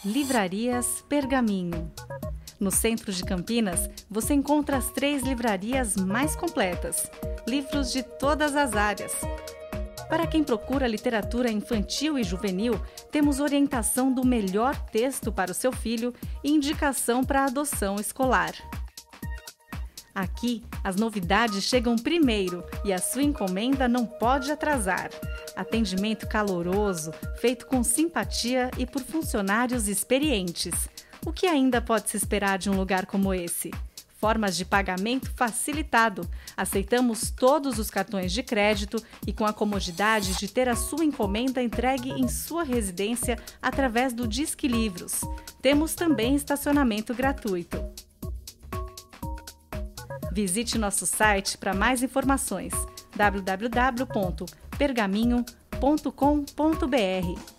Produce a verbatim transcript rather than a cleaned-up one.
Livrarias Pergaminho. No centro de Campinas, você encontra as três livrarias mais completas. Livros de todas as áreas. Para quem procura literatura infantil e juvenil, temos orientação do melhor texto para o seu filho e indicação para a adoção escolar. Aqui, as novidades chegam primeiro e a sua encomenda não pode atrasar. Atendimento caloroso, feito com simpatia e por funcionários experientes. O que ainda pode se esperar de um lugar como esse? Formas de pagamento facilitado. Aceitamos todos os cartões de crédito e com a comodidade de ter a sua encomenda entregue em sua residência através do Disque Livros. Temos também estacionamento gratuito. Visite nosso site para mais informações: w w w ponto pergaminho ponto com ponto b r.